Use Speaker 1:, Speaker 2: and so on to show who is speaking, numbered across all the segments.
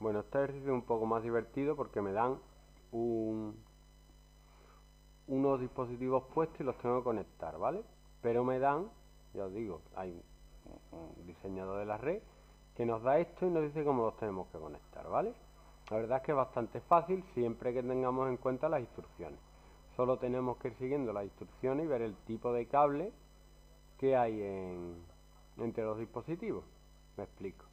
Speaker 1: Bueno, este ejercicio es un poco más divertido porque me dan unos dispositivos puestos y los tengo que conectar, ¿vale? Pero me dan, ya os digo, hay un diseñador de la red que nos da esto y nos dice cómo los tenemos que conectar, ¿vale? La verdad es que es bastante fácil siempre que tengamos en cuenta las instrucciones. Solo tenemos que ir siguiendo las instrucciones y ver el tipo de cable que hay entre los dispositivos. Me explico.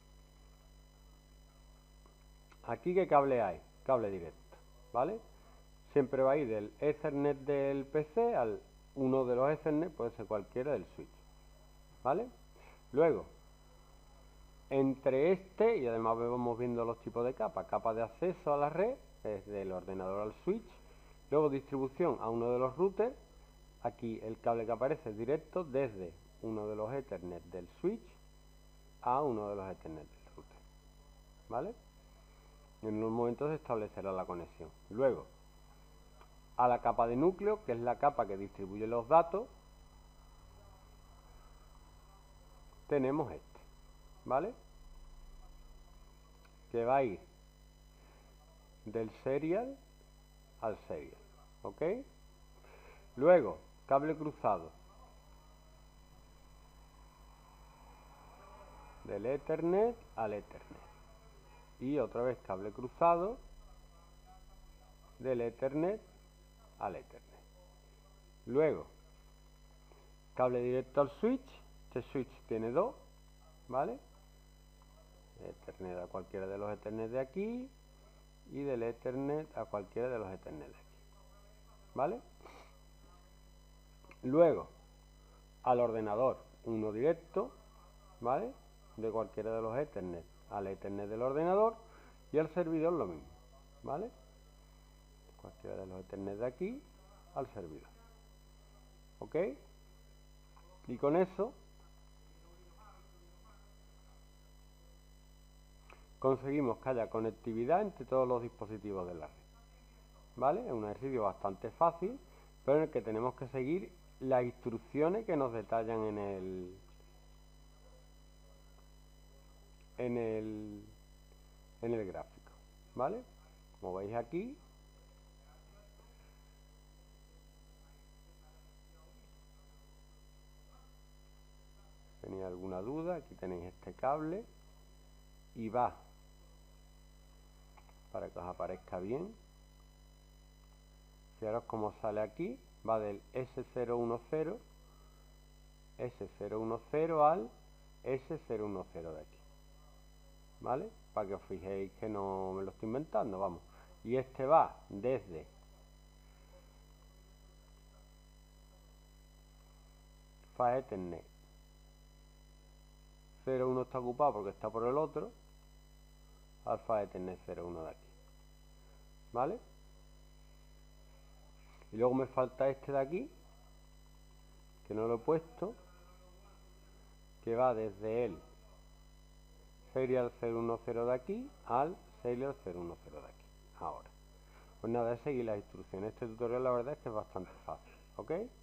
Speaker 1: Aquí, ¿qué cable hay? Cable directo, ¿vale? Siempre va a ir del Ethernet del PC al uno de los Ethernet, puede ser cualquiera del switch, ¿vale? Luego, entre este, y además vamos viendo los tipos de capa de acceso a la red, desde el ordenador al switch, luego distribución a uno de los routers, aquí el cable que aparece es directo desde uno de los Ethernet del switch a uno de los Ethernet del router, ¿vale? En un momento se establecerá la conexión. Luego, a la capa de núcleo, que es la capa que distribuye los datos, tenemos este, ¿vale? Que va a ir del serial al serial, ¿ok? Luego, cable cruzado del Ethernet al Ethernet. Y otra vez cable cruzado del Ethernet al Ethernet. Luego, cable directo al switch. Este switch tiene dos, ¿vale? Ethernet a cualquiera de los Ethernet de aquí y del Ethernet a cualquiera de los Ethernet de aquí, ¿vale? Luego, al ordenador, uno directo, ¿vale? De cualquiera de los Ethernet al Ethernet del ordenador, y al servidor lo mismo, ¿vale? Cualquiera de los Ethernet de aquí al servidor, ¿ok? Y con eso conseguimos que haya conectividad entre todos los dispositivos de la red, ¿vale? Es un ejercicio bastante fácil, pero en el que tenemos que seguir las instrucciones que nos detallan en el gráfico, ¿vale? Como veis aquí, si tenéis alguna duda, aquí tenéis este cable y va, para que os aparezca bien, fijaros cómo sale aquí, va del S010 al S010 de aquí, ¿vale? Para que os fijéis que no me lo estoy inventando, vamos. Y este va desde Fa Ethernet 01 está ocupado porque está por el otro, al Fa Ethernet 01 de aquí, ¿vale? Y luego me falta este de aquí, que no lo he puesto, que va desde el serial 010 de aquí al serial 010 de aquí. Ahora, pues nada, es seguir las instrucciones. Este tutorial la verdad es que es bastante fácil, ¿ok?